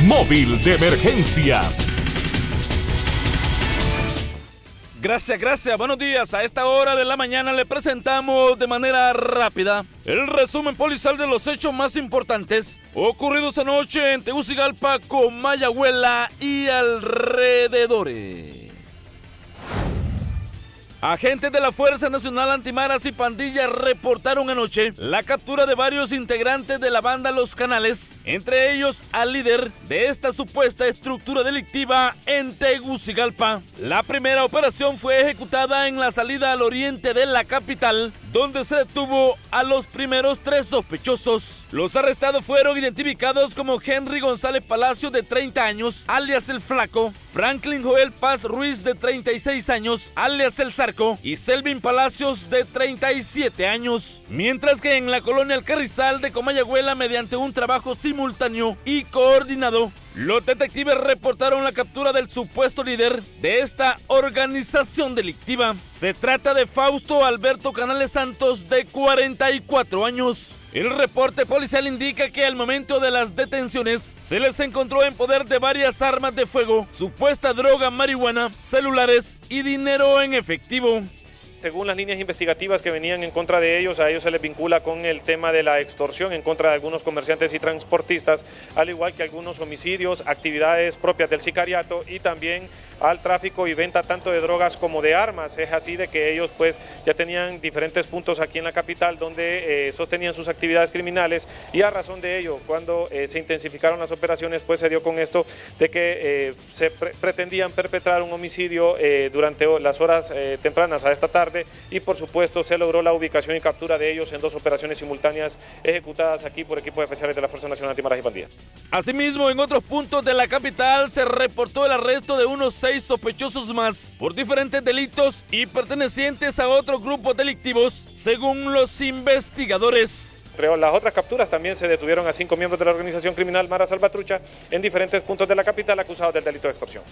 móvil de emergencias. Gracias. Buenos días. A esta hora de la mañana le presentamos de manera rápida el resumen policial de los hechos más importantes ocurridos anoche en Tegucigalpa, Comayagüela y alrededores. Agentes de la Fuerza Nacional Antimaras y Pandillas reportaron anoche la captura de varios integrantes de la banda Los Canales, entre ellos al líder de esta supuesta estructura delictiva en Tegucigalpa. La primera operación fue ejecutada en la salida al oriente de la capital, donde se detuvo a los primeros 3 sospechosos. Los arrestados fueron identificados como Henry González Palacio, de 30 años, alias El Flaco, Franklin Joel Paz Ruiz, de 36 años, alias El Zarco, y Selvin Palacios, de 37 años. Mientras que en la colonia El Carrizal de Comayagüela, mediante un trabajo simultáneo y coordinado, los detectives reportaron la captura del supuesto líder de esta organización delictiva. Se trata de Fausto Alberto Canales Santos, de 44 años. El reporte policial indica que al momento de las detenciones se les encontró en poder de varias armas de fuego, supuesta droga, marihuana, celulares y dinero en efectivo. Según las líneas investigativas que venían en contra de ellos, a ellos se les vincula con el tema de la extorsión en contra de algunos comerciantes y transportistas, al igual que algunos homicidios, actividades propias del sicariato y también al tráfico y venta tanto de drogas como de armas. Es así de que ellos pues ya tenían diferentes puntos aquí en la capital donde sostenían sus actividades criminales, y a razón de ello, cuando se intensificaron las operaciones, pues se dio con esto de que se pretendían perpetrar un homicidio durante las horas tempranas a esta tarde, y por supuesto se logró la ubicación y captura de ellos en 2 operaciones simultáneas ejecutadas aquí por equipos especiales de la Fuerza Nacional Antimaras y Pandillas. Asimismo, en otros puntos de la capital se reportó el arresto de unos 6 sospechosos más por diferentes delitos y pertenecientes a otros grupos delictivos, según los investigadores. Las otras capturas también se detuvieron a 5 miembros de la organización criminal Mara Salvatrucha en diferentes puntos de la capital acusados del delito de extorsión.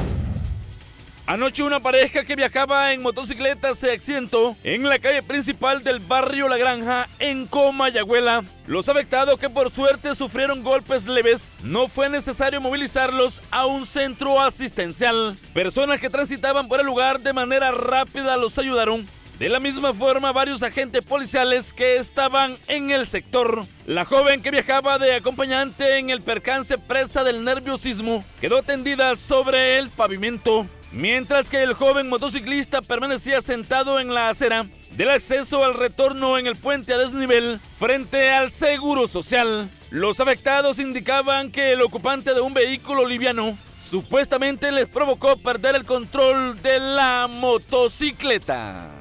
Anoche una pareja que viajaba en motocicleta se accidentó en la calle principal del barrio La Granja en Comayagüela. Los afectados, que por suerte sufrieron golpes leves, no fue necesario movilizarlos a un centro asistencial. Personas que transitaban por el lugar de manera rápida los ayudaron. De la misma forma, varios agentes policiales que estaban en el sector. La joven que viajaba de acompañante en el percance, presa del nerviosismo, quedó tendida sobre el pavimento, mientras que el joven motociclista permanecía sentado en la acera del acceso al retorno en el puente a desnivel frente al Seguro Social. Los afectados indicaban que el ocupante de un vehículo liviano supuestamente les provocó perder el control de la motocicleta.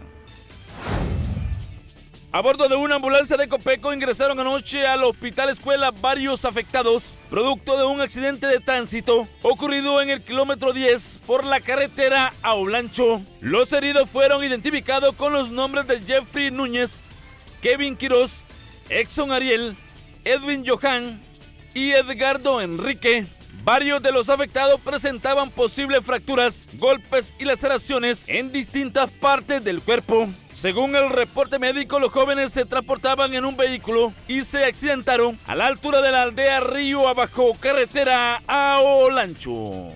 A bordo de una ambulancia de Copeco ingresaron anoche al Hospital Escuela varios afectados, producto de un accidente de tránsito ocurrido en el kilómetro 10 por la carretera a Olancho. Los heridos fueron identificados con los nombres de Jeffrey Núñez, Kevin Quiroz, Exxon Ariel, Edwin Johan y Edgardo Enrique. Varios de los afectados presentaban posibles fracturas, golpes y laceraciones en distintas partes del cuerpo. Según el reporte médico, los jóvenes se transportaban en un vehículo y se accidentaron a la altura de la aldea Río Abajo, carretera a Olancho.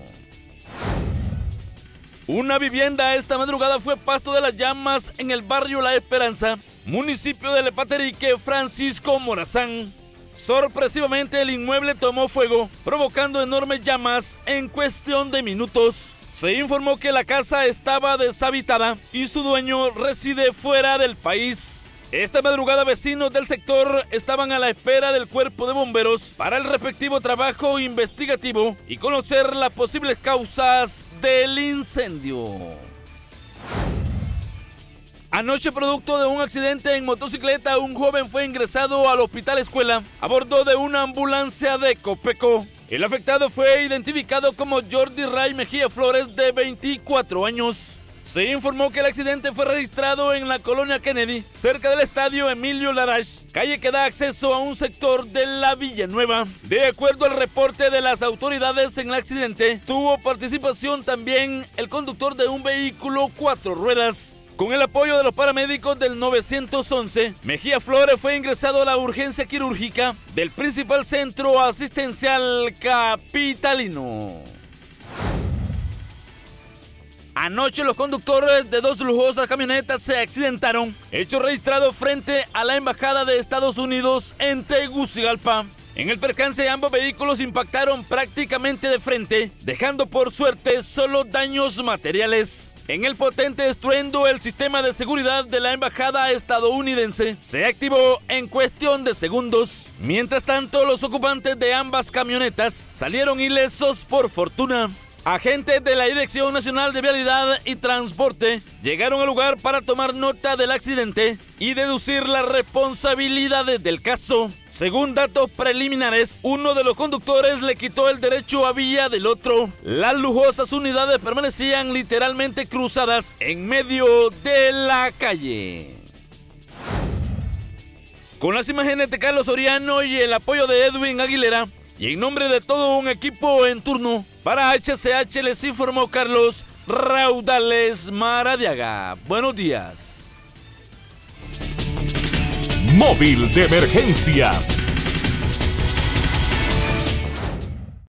Una vivienda esta madrugada fue pasto de las llamas en el barrio La Esperanza, municipio de Lepaterique, Francisco Morazán. Sorpresivamente, el inmueble tomó fuego, provocando enormes llamas en cuestión de minutos. Se informó que la casa estaba deshabitada y su dueño reside fuera del país. Esta madrugada, vecinos del sector estaban a la espera del cuerpo de bomberos para el respectivo trabajo investigativo y conocer las posibles causas del incendio. Anoche, producto de un accidente en motocicleta, un joven fue ingresado al Hospital Escuela a bordo de una ambulancia de Copeco. El afectado fue identificado como Jordi Ray Mejía Flores, de 24 años. Se informó que el accidente fue registrado en la colonia Kennedy, cerca del estadio Emilio Larache, calle que da acceso a un sector de la Villanueva. De acuerdo al reporte de las autoridades, en el accidente tuvo participación también el conductor de un vehículo 4 ruedas. Con el apoyo de los paramédicos del 911, Mejía Flores fue ingresado a la urgencia quirúrgica del principal centro asistencial capitalino. Anoche los conductores de 2 lujosas camionetas se accidentaron, hecho registrado frente a la Embajada de Estados Unidos en Tegucigalpa. En el percance, ambos vehículos impactaron prácticamente de frente, dejando por suerte solo daños materiales. En el potente estruendo, el sistema de seguridad de la embajada estadounidense se activó en cuestión de segundos. Mientras tanto, los ocupantes de ambas camionetas salieron ilesos por fortuna. Agentes de la Dirección Nacional de Vialidad y Transporte llegaron al lugar para tomar nota del accidente y deducir las responsabilidades del caso. Según datos preliminares, uno de los conductores le quitó el derecho a vía del otro. Las lujosas unidades permanecían literalmente cruzadas en medio de la calle. Con las imágenes de Carlos Soriano y el apoyo de Edwin Aguilera, y en nombre de todo un equipo en turno, para HCH les informó Carlos Raudales Maradiaga. Buenos días. Móvil de emergencias.